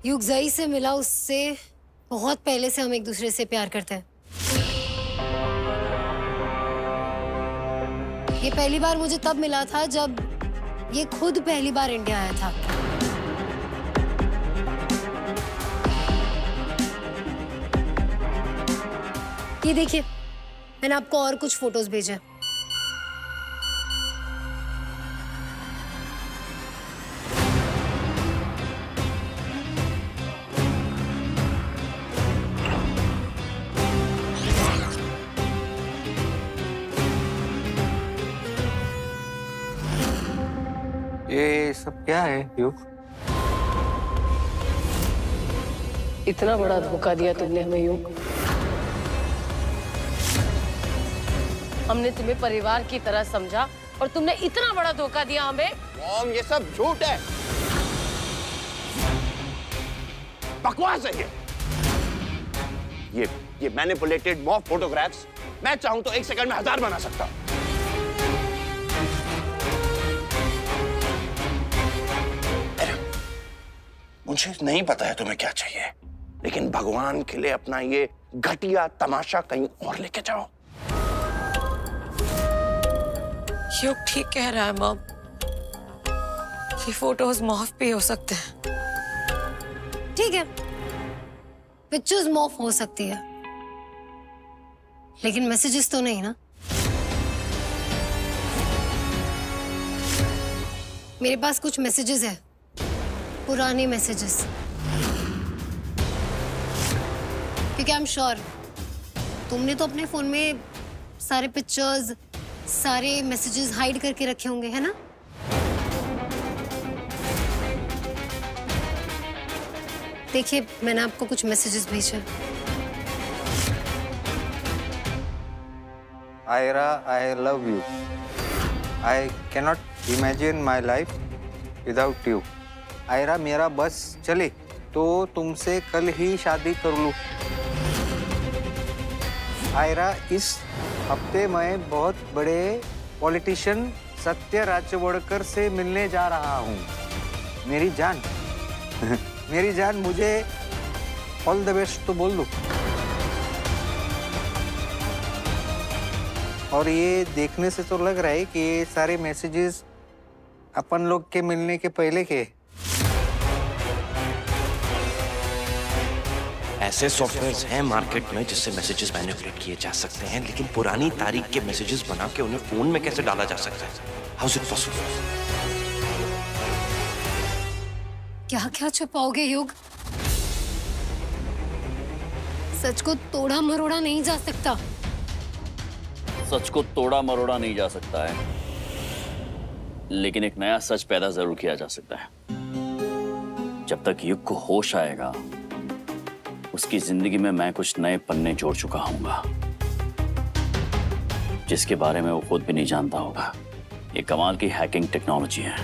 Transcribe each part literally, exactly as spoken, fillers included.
युग जई से मिला उससे बहुत पहले से हम एक दूसरे से प्यार करते हैं। ये पहली बार मुझे तब मिला था जब ये खुद पहली बार इंडिया आया था। ये देखिए, मैंने आपको और कुछ फोटोज भेजे। ये सब क्या है युग? इतना बड़ा धोखा दिया तुमने हमें युग। हमने तुम्हें परिवार की तरह समझा और तुमने इतना बड़ा धोखा दिया हमें। मॉम, ये सब झूठ है, बकवास है ये। ये ये मैनिपुलेटेड मॉफ फोटोग्राफ्स मैं चाहूं तो एक सेकंड में हजार बना सकता हूं। मुझे नहीं पता है तुम्हें क्या चाहिए, लेकिन भगवान के लिए अपना ये घटिया तमाशा कहीं और लेके जाओ। युग ठीक कह रहा है मॉम, ये फोटोज मॉफ भी हो सकते हैं। ठीक है, पिक्चर्स मॉफ हो सकती है, लेकिन मैसेजेस तो नहीं ना। मेरे पास कुछ मैसेजेस है, पुराने मैसेजेस, क्योंकि आई एम श्योर तुमने तो अपने फोन में सारे पिक्चर्स, सारे मैसेजेस हाइड करके रखे होंगे, है ना? देखिए, मैंने आपको कुछ मैसेजेस भेजे। Aira, I love you. I cannot imagine my life without you. Aira, मेरा बस चले तो तुमसे कल ही शादी कर लूं। आयरा, इस हफ्ते मैं बहुत बड़े पॉलिटिशियन सत्य राजवड़कर से मिलने जा रहा हूँ। मेरी जान मेरी जान, मुझे ऑल द बेस्ट तो बोल दो। और ये देखने से तो लग रहा है कि ये सारे मैसेजेस अपन लोग के मिलने के पहले के। ऐसे सॉफ्टवेयर्स हैं मार्केट में जिससे मैसेजेस मैनिपुलेट किए जा सकते हैं, लेकिन पुरानी तारीख के मैसेजेस बना के उन्हें फोन में कैसे डाला जा सकता है? How is it possible? क्या क्या छुपाओगे युग? सच को तोड़ा मरोड़ा नहीं जा सकता। सच को तोड़ा मरोड़ा नहीं जा सकता है, लेकिन एक नया सच पैदा जरूर किया जा सकता है। जब तक युग को होश आएगा, उसकी जिंदगी में मैं कुछ नए पन्ने जोड़ चुका हूंगा, जिसके बारे में वो खुद भी नहीं जानता होगा। ये कमाल की हैकिंग टेक्नोलॉजी है।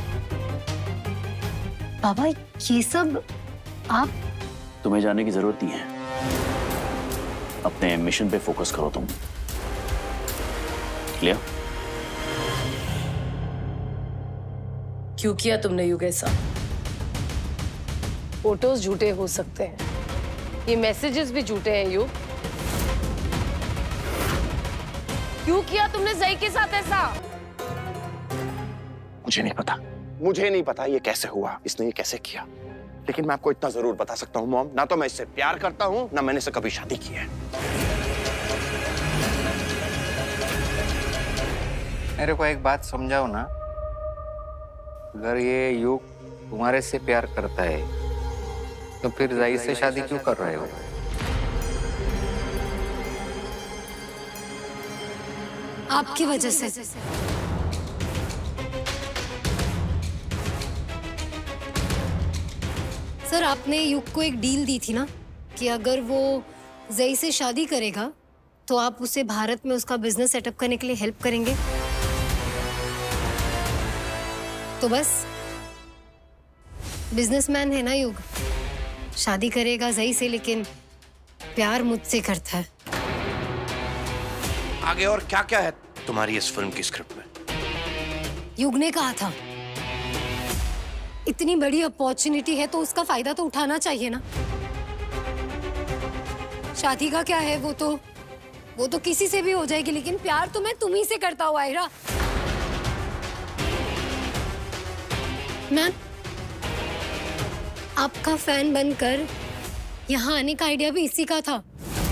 बाबा, ये सब आप? तुम्हें जानने की जरूरत नहीं है, अपने मिशन पे फोकस करो तुम। क्लियर? क्यों किया तुमने युग ऐसा? फोटोज झूठे हो सकते हैं, ये मैसेजेस भी झूठे हैं युग। क्यों किया तुमने जई के साथ ऐसा? मुझे नहीं पता, मुझे नहीं पता ये कैसे हुआ, इसने ये कैसे किया, लेकिन मैं आपको इतना जरूर बता सकता हूँ मॉम, ना तो मैं इससे प्यार करता हूँ, ना मैंने इससे कभी शादी की है। मेरे को एक बात समझाओ ना, अगर ये युग तुम्हारे से प्यार करता है तो फिर जई से शादी क्यों कर रहे हो? आपकी वजह से। सर, आपने युग को एक डील दी थी ना कि अगर वो जई से शादी करेगा तो आप उसे भारत में उसका बिजनेस सेटअप करने के लिए हेल्प करेंगे। तो बस, बिजनेसमैन है ना युग, शादी करेगा जई से, लेकिन प्यार मुझसे करता है। आगे और क्या क्या है तुम्हारी इस फिल्म की स्क्रिप्ट में? युग ने कहा था इतनी बड़ी अपॉर्चुनिटी है तो उसका फायदा तो उठाना चाहिए ना। शादी का क्या है, वो तो वो तो किसी से भी हो जाएगी, लेकिन प्यार तो मैं तुम्ही से करता हूँ आयरा। मैं आपका फैन बनकर यहाँ आने का आइडिया भी इसी का था।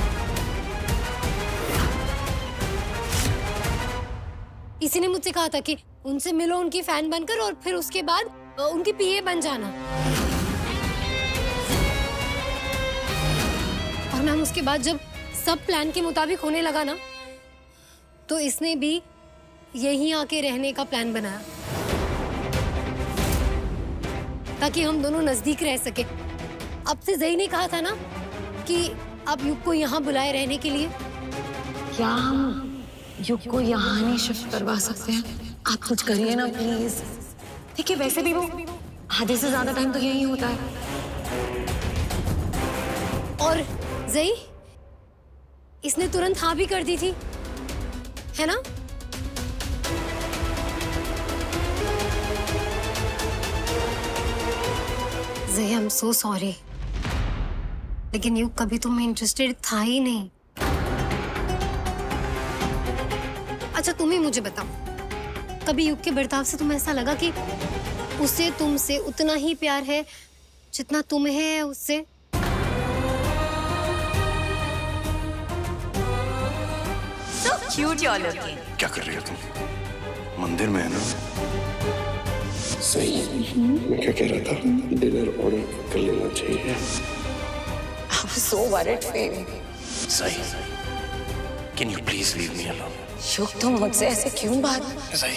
इसी ने मुझसे कहा था कि उनसे मिलो उनकी फैन बनकर और फिर उसके बाद उनकी पीए बन जाना। और मैम उसके बाद जब सब प्लान के मुताबिक होने लगा ना, तो इसने भी यहीं आके रहने का प्लान बनाया ताकि हम दोनों नजदीक रह सके। अब से ज़ई ने कहा था ना कि आप युग को यहाँ बुलाए रहने के लिए। क्या हम युग को यहाँ नहीं शिफ्ट करवा सकते हैं? आप कुछ करिए ना प्लीज। देखिए वैसे भी वो आधे से ज्यादा टाइम तो यही होता है। और ज़ई, इसने तुरंत हाँ भी कर दी थी, है ना? ज़ई, आई एम सो सॉरी, लेकिन युग कभी तुम में इंटरेस्टेड था ही नहीं। अच्छा तुम ही मुझे बताओ, कभी युग के बर्ताव से तुम्हें ऐसा लगा कि उसे तुमसे उतना ही प्यार है जितना तुम्हें है उससे? So cute you're looking. क्या कर रही हो तुम? मंदिर में है ना? सही। मैं क्या कह रहा था, डिनर ऑर्डर कर लेना चाहिए। I was so worried for you. सही। Can you please leave me alone? युग तुम मुझसे ऐसे क्यों बात? सही।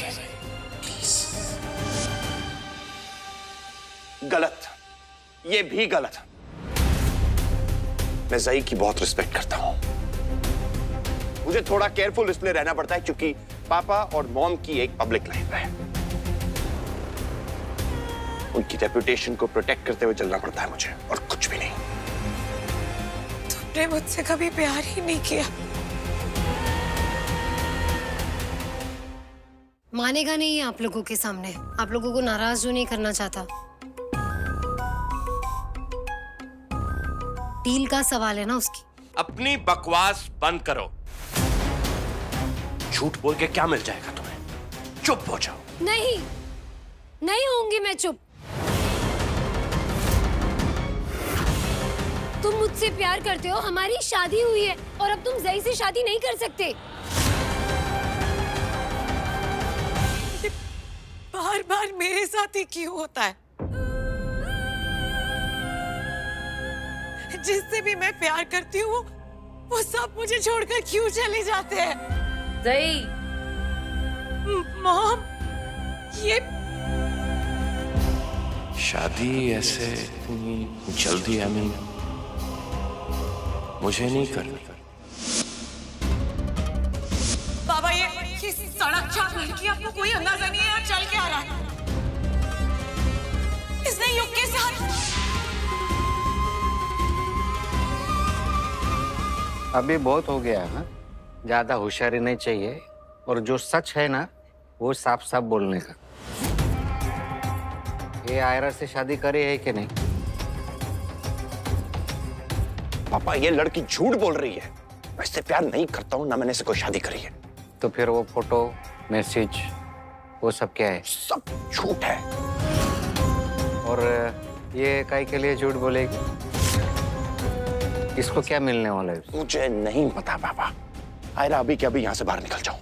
गलत, ये भी गलत। मैं ज़ई की बहुत रिस्पेक्ट करता हूं। मुझे थोड़ा केयरफुल इसलिए रहना पड़ता है क्योंकि पापा और मॉम की एक पब्लिक लाइफ है। उनकी रेपुटेशन को प्रोटेक्ट करते हुए चलना पड़ता है मुझे, और कुछ भी नहीं। तुमने मुझसे कभी प्यार ही नहीं किया। मानेगा नहीं आप लोगों के सामने, आप लोगों को नाराज जो नहीं करना चाहता। डील का सवाल है ना उसकी। अपनी बकवास बंद करो। झूठ बोल के क्या मिल जाएगा तुम्हें? चुप हो जाओ। नहीं, नहीं होंगी मैं चुप। तुम मुझसे प्यार करते हो, हमारी शादी हुई है और अब तुम ज़ई से शादी नहीं कर सकते। बार बार मेरे साथ ही क्यों होता है? जिससे भी मैं प्यार करती हूँ वो सब मुझे छोड़कर क्यों चले जाते हैं? ज़ई, मॉम, ये शादी ऐसे इतनी जल्दी आई मीन मुझे नहीं करनी। बाबा, ये ये सड़क चाक लड़की आपको कोई अंदाजा नहीं है यहाँ चल के आ रहा है। इसने युग के साथ अभी बहुत हो गया है, ज्यादा होशियारी नहीं चाहिए, और जो सच है ना वो साफ साफ बोलने का। ये आयरा से शादी करी है कि नहीं? पापा, ये लड़की झूठ बोल रही है। मैं इससे प्यार नहीं करता हूँ, ना मैंने इससे कोई शादी करी है। तो फिर वो फोटो, मैसेज, वो सब क्या है? सब झूठ है। और ये काहे के लिए झूठ बोलेगी? इसको क्या मिलने वाला है? मुझे नहीं पता पापा। आयरा, अभी के अभी यहाँ से बाहर निकल जाओ।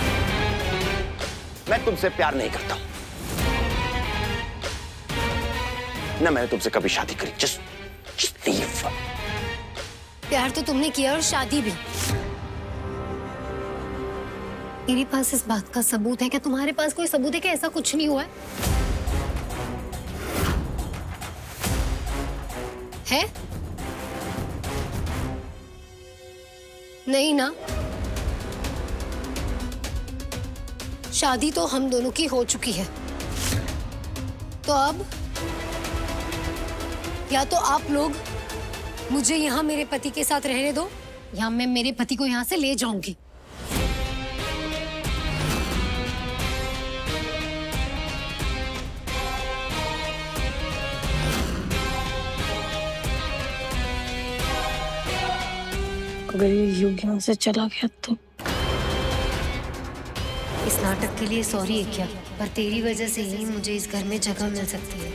मैं तुमसे प्यार नहीं करता हूँ, ना मैंने तुमसे कभी शादी करी। Just just leave. प्यार तो तुमने किया और शादी भी। मेरे पास इस बात का सबूत है। क्या तुम्हारे पास कोई सबूत है कि ऐसा कुछ नहीं हुआ है? है? नहीं ना? शादी तो हम दोनों की हो चुकी है, तो अब या तो आप लोग मुझे यहाँ मेरे पति के साथ रहने दो, या मैं मेरे पति को यहाँ से ले जाऊंगी। अगर ये युग यहाँ से चला गया तो इस नाटक के लिए सॉरी है क्या, पर तेरी वजह से ही मुझे इस घर में जगह मिल सकती है।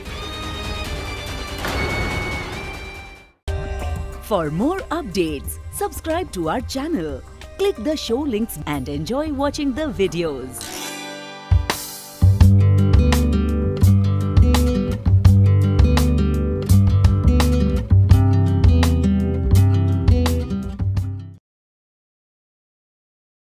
For more updates, subscribe to our channel, click the show links and enjoy watching the videos.